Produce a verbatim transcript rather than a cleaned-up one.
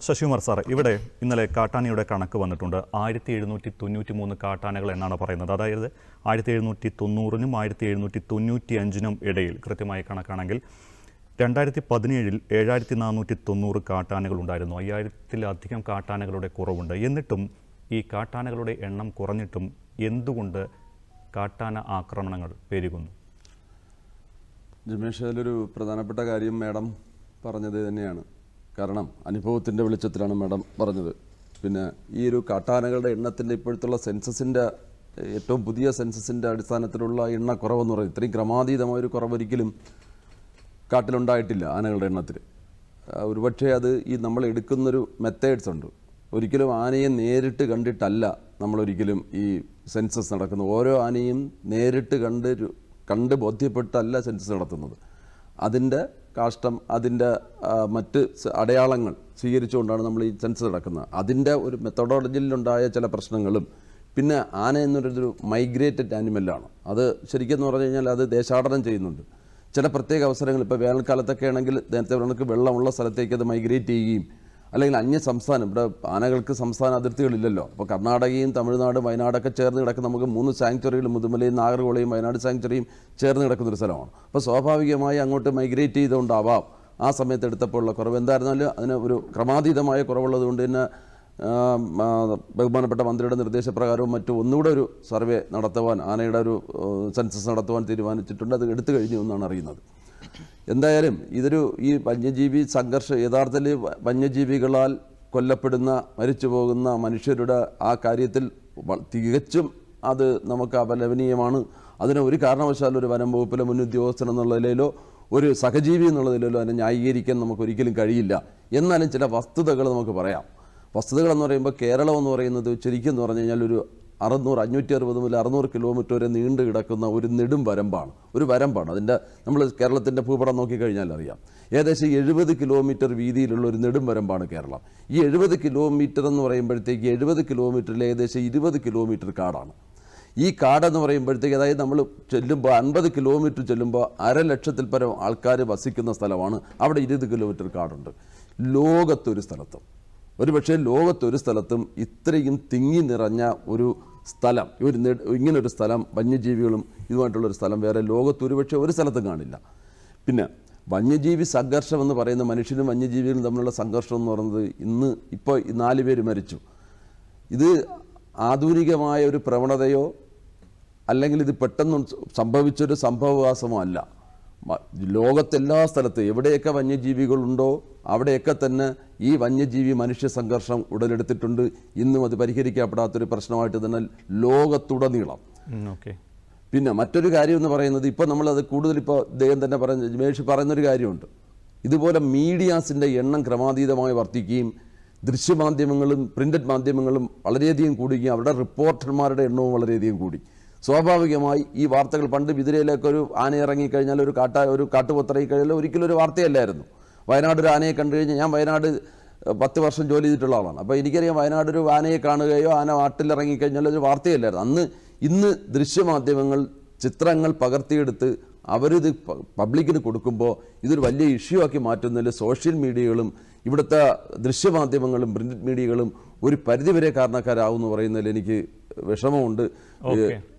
Sasikumar sir, ഇവിടെ ഇന്നലെ കാട്ടാനയുടെ കണക്ക് വന്നിട്ടുണ്ട്. ആയിരത്തി എഴുന്നൂറ്റി തൊണ്ണൂറ്റി മൂന്ന് കാട്ടാനകൾ എന്നാണ് പറയുന്നത്. അതായത് ആയിരത്തി എഴുന്നൂറ്റി തൊണ്ണൂറിനും ആയിരത്തി എഴുന്നൂറ്റി തൊണ്ണൂറ്റി അഞ്ചിനും ഇടയിൽ കൃത്യമായ കണക്കാണെങ്കിൽ രണ്ടായിരത്തി പതിനേഴിൽ ഏഴായിരത്തി നാനൂറ്റി തൊണ്ണൂറ് കാട്ടാനകൾ ഉണ്ടായിരുന്നു. അയ്യായിരത്തിലധികം കാട്ടാനകളുടെ കുറവുണ്ട്. എന്നിട്ടും ഈ കാട്ടാനകളുടെ എണ്ണം കുറഞ്ഞിട്ടും എന്തുകൊണ്ട് കാട്ടാന ആക്രമണങ്ങൾ പെരുകുന്നു? ജമേഷ്, അതിലൊരു പ്രധാനപ്പെട്ട കാര്യം മാഡം പറഞ്ഞത് തന്നെയാണ്. കാരണം അനുഭവത്തിൻ്റെ വെളിച്ചത്തിലാണ് മാഡം പറഞ്ഞത്. പിന്നെ ഈ ഒരു കാട്ടാനകളുടെ എണ്ണത്തിൻ്റെ ഇപ്പോഴത്തുള്ള സെൻസസിൻ്റെ ഏറ്റവും പുതിയ സെൻസസിൻ്റെ അടിസ്ഥാനത്തിലുള്ള എണ്ണ കുറവെന്ന് പറയുന്നത് ഇത്രയും ക്രമാതീതമായൊരു കുറവൊരിക്കലും കാട്ടിലുണ്ടായിട്ടില്ല ആനകളുടെ എണ്ണത്തിൽ. ഒരുപക്ഷെ അത് ഈ നമ്മൾ എടുക്കുന്നൊരു മെത്തേഡ്സ് ഉണ്ട്. ഒരിക്കലും ആനയെ നേരിട്ട് കണ്ടിട്ടല്ല നമ്മളൊരിക്കലും ഈ സെൻസസ് നടക്കുന്നത്. ഓരോ ആനയും നേരിട്ട് കണ്ട് കണ്ട് ബോധ്യപ്പെട്ടല്ല സെൻസസ് നടത്തുന്നത്. അതിൻ്റെ കാഷ്ടം, അതിൻ്റെ മറ്റ് അടയാളങ്ങൾ സ്വീകരിച്ചുകൊണ്ടാണ് നമ്മൾ ഈ സെൻസസ് നടക്കുന്നത്. അതിൻ്റെ ഒരു മെത്തഡോളജിയിലുണ്ടായ ചില പ്രശ്നങ്ങളും, പിന്നെ ആന എന്നൊരു മൈഗ്രേറ്റഡ് ആനിമലാണ്. അത് ശരിക്കും പറഞ്ഞു കഴിഞ്ഞാൽ അത് ദേശാടനം ചെയ്യുന്നുണ്ട്. ചില പ്രത്യേക അവസരങ്ങൾ, ഇപ്പോൾ വേനൽക്കാലത്തൊക്കെ ആണെങ്കിൽ നേരത്തെ നമുക്ക് വെള്ളമുള്ള സ്ഥലത്തേക്ക് അത് മൈഗ്രേറ്റ് ചെയ്യുകയും, അല്ലെങ്കിൽ അന്യ സംസ്ഥാനം, ഇവിടെ ആനകൾക്ക് സംസ്ഥാന അതിർത്തികളില്ലല്ലോ. അപ്പോൾ കർണാടകയും തമിഴ്നാടും വയനാടൊക്കെ ചേർന്ന് കിടക്കുന്ന നമുക്ക് മൂന്ന് സാങ്ച്വറികൾ, മുതുമലയും നാഗർകോളയും വയനാട് സാങ്ച്വറിയും ചേർന്ന് കിടക്കുന്നൊരു സ്ഥലമാണ്. അപ്പോൾ സ്വാഭാവികമായി അങ്ങോട്ട് മൈഗ്രേറ്റ് ചെയ്തുകൊണ്ടാവാം ആ സമയത്ത് എടുത്തപ്പോഴുള്ള കുറവ്. എന്തായിരുന്നാലും അതിന് ഒരു ക്രമാതീതമായ കുറവുള്ളത് കൊണ്ട് തന്നെ ബഹുമാനപ്പെട്ട മന്ത്രിയുടെ നിർദ്ദേശപ്രകാരവും മറ്റും ഒന്നുകൂടെ ഒരു സർവേ നടത്തുവാൻ, ആനയുടെ ഒരു സെൻസസ് നടത്തുവാൻ തീരുമാനിച്ചിട്ടുണ്ട്. അത് എടുത്തു കഴിഞ്ഞു എന്നാണ് അറിയുന്നത്. എന്തായാലും ഇതൊരു ഈ വന്യജീവി സംഘർഷം, യഥാർത്ഥത്തിൽ വന്യജീവികളാൽ കൊല്ലപ്പെടുന്ന, മരിച്ചു പോകുന്ന മനുഷ്യരുടെ ആ കാര്യത്തിൽ തികച്ചും അത് നമുക്ക് അപലപനീയമാണ്. അതിന് ഒരു കാരണവശാലും ഒരു വനം വകുപ്പിലെ മുൻ ഉദ്യോഗസ്ഥൻ എന്നുള്ള നിലയിലോ ഒരു സഹജീവി എന്നുള്ള നിലയിലോ അതിനെ ന്യായീകരിക്കാൻ നമുക്കൊരിക്കലും കഴിയില്ല. എന്നാലും ചില വസ്തുതകൾ നമുക്ക് പറയാം. വസ്തുതകളെന്ന് പറയുമ്പോൾ കേരളം എന്ന് പറയുന്നത് ശരിക്കും എന്ന് പറഞ്ഞു കഴിഞ്ഞാൽ ഒരു അറുന്നൂറ് അഞ്ഞൂറ്റി അറുപത് മുതൽ അറുന്നൂറ് കിലോമീറ്റർ വരെ നീണ്ടു കിടക്കുന്ന ഒരു നെടും വരമ്പാണ്, ഒരു വരമ്പാണ്. അതിൻ്റെ നമ്മൾ കേരളത്തിൻ്റെ ഭൂപടം നോക്കിക്കഴിഞ്ഞാൽ അറിയാം. ഏകദേശം എഴുപത് കിലോമീറ്റർ വീതിയിലുള്ള ഒരു നെടും വരമ്പാണ് കേരളം. ഈ എഴുപത് കിലോമീറ്റർ എന്ന് പറയുമ്പോഴത്തേക്ക് എഴുപത് കിലോമീറ്ററിൽ ഏകദേശം ഇരുപത് കിലോമീറ്റർ കാടാണ്. ഈ കാടെന്ന് പറയുമ്പോഴത്തേക്ക്, അതായത് നമ്മൾ ചെല്ലുമ്പോൾ അൻപത് കിലോമീറ്റർ ചെല്ലുമ്പോൾ അര ലക്ഷത്തിൽ പരം ആൾക്കാർ വസിക്കുന്ന സ്ഥലമാണ്. അവിടെ ഇരുപത് കിലോമീറ്റർ കാടുണ്ട്. ലോകത്തൊരു സ്ഥലത്തും, ഒരു പക്ഷേ ലോകത്തൊരു സ്ഥലത്തും ഇത്രയും തിങ്ങി നിറഞ്ഞ ഒരു സ്ഥലം, ഒരു ഇങ്ങനൊരു സ്ഥലം വന്യജീവികളും ഇതുമായിട്ടുള്ളൊരു സ്ഥലം വേറെ ലോകത്തൊരു പക്ഷേ ഒരു സ്ഥലത്തും കാണില്ല. പിന്നെ വന്യജീവി സംഘർഷം എന്ന് പറയുന്ന, മനുഷ്യനും വന്യജീവികളും തമ്മിലുള്ള സംഘർഷം എന്ന് പറയുന്നത് ഇന്ന് ഇപ്പോൾ നാല് പേര് മരിച്ചു. ഇത് ആധുനികമായ ഒരു പ്രവണതയോ അല്ലെങ്കിൽ ഇത് പെട്ടെന്ന് സംഭവിച്ചൊരു സംഭവവികാസമോ അല്ല. ലോകത്തെല്ലാ സ്ഥലത്തും എവിടെയൊക്കെ വന്യജീവികളുണ്ടോ അവിടെയൊക്കെ തന്നെ ഈ വന്യജീവി മനുഷ്യ സംഘർഷം ഉടലെടുത്തിട്ടുണ്ട്. ഇന്നും അത് പരിഹരിക്കപ്പെടാത്തൊരു പ്രശ്നമായിട്ട് തന്നെ ലോകത്തുടനീളം. പിന്നെ മറ്റൊരു കാര്യം എന്ന് പറയുന്നത്, ഇപ്പോൾ നമ്മളത് കൂടുതൽ ഇപ്പോൾ അദ്ദേഹം തന്നെ പറഞ്ഞ ജമേഷ് പറയുന്നൊരു കാര്യമുണ്ട്. ഇതുപോലെ മീഡിയാസിൻ്റെ എണ്ണം ക്രമാതീതമായി വർദ്ധിക്കുകയും ദൃശ്യമാധ്യമങ്ങളും പ്രിൻ്റഡ് മാധ്യമങ്ങളും വളരെയധികം കൂടുകയും അവരുടെ റിപ്പോർട്ടർമാരുടെ എണ്ണവും വളരെയധികം കൂടി. സ്വാഭാവികമായി ഈ വാർത്തകൾ, പണ്ട് വിതിരയിലേക്ക് ഒരു ആന ഇറങ്ങിക്കഴിഞ്ഞാൽ, ഒരു കാട്ട ഒരു കാട്ടുപൊത്തിറങ്ങി കഴിഞ്ഞാൽ ഒരിക്കലും ഒരു വാർത്തയല്ലായിരുന്നു. വയനാട് ഒരു ആനയെ കണ്ടു കഴിഞ്ഞാൽ, ഞാൻ വയനാട് പത്ത് വർഷം ജോലി ചെയ്തിട്ടുള്ള ആളാണ്. അപ്പോൾ എനിക്കറിയാം വയനാട് ഒരു ആനയെ കാണുകയോ ആന നാട്ടിലിറങ്ങിക്കഴിഞ്ഞാൽ ഒരു വാർത്തയല്ലായിരുന്നു. അന്ന് ഇന്ന് ദൃശ്യമാധ്യമങ്ങൾ ചിത്രങ്ങൾ പകർത്തിയെടുത്ത് അവരിത് പബ്ലിക്കിന് കൊടുക്കുമ്പോൾ ഇതൊരു വലിയ ഇഷ്യൂ ആക്കി മാറ്റുന്നതിൽ സോഷ്യൽ മീഡിയകളും ഇവിടുത്തെ ദൃശ്യമാധ്യമങ്ങളും പ്രിൻ്റ് മീഡിയകളും ഒരു പരിധിവരെ കാരണക്കാരാവും എന്ന് പറയുന്നതിൽ എനിക്ക് വിഷമമുണ്ട്.